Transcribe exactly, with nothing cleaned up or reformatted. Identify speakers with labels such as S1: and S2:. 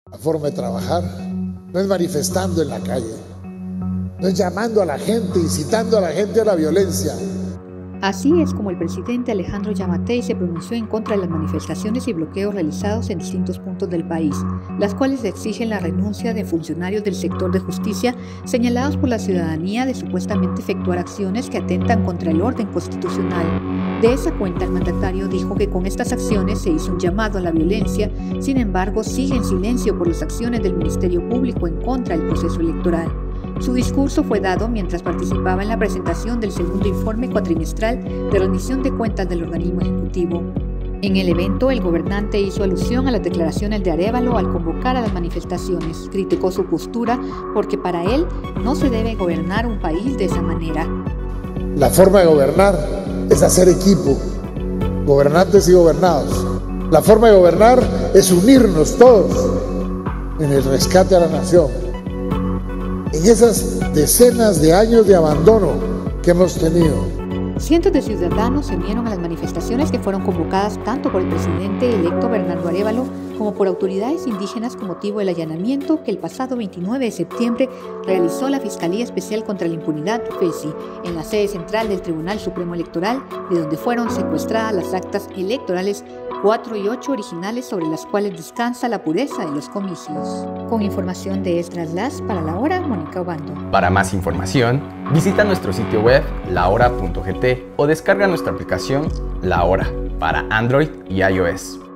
S1: La forma de trabajar no es manifestando en la calle, no es llamando a la gente, incitando a la gente a la violencia.
S2: Así es como el presidente Alejandro Giammattei se pronunció en contra de las manifestaciones y bloqueos realizados en distintos puntos del país, las cuales exigen la renuncia de funcionarios del sector de justicia señalados por la ciudadanía de supuestamente efectuar acciones que atentan contra el orden constitucional. De esa cuenta, el mandatario dijo que con estas acciones se hizo un llamado a la violencia, sin embargo sigue en silencio por las acciones del Ministerio Público en contra del proceso electoral. Su discurso fue dado mientras participaba en la presentación del segundo informe cuatrimestral de rendición de cuentas del organismo ejecutivo. En el evento, el gobernante hizo alusión a las declaraciones de Arévalo al convocar a las manifestaciones. Criticó su postura porque para él no se debe gobernar un país de esa manera.
S1: La forma de gobernar es hacer equipo, gobernantes y gobernados. La forma de gobernar es unirnos todos en el rescate a la nación. En esas decenas de años de abandono que hemos tenido.
S2: Cientos de ciudadanos se unieron a las manifestaciones que fueron convocadas tanto por el presidente electo Bernardo Arévalo como por autoridades indígenas con motivo del allanamiento que el pasado veintinueve de septiembre realizó la Fiscalía Especial contra la Impunidad, FESI, en la sede central del Tribunal Supremo Electoral, de donde fueron secuestradas las actas electorales cuatro y ocho originales sobre las cuales descansa la pureza de los comicios. Con información de Esdras Las, para La Hora, Mónica Obando.
S3: Para más información, visita nuestro sitio web la hora punto g t o descarga nuestra aplicación La Hora para Android y iOS.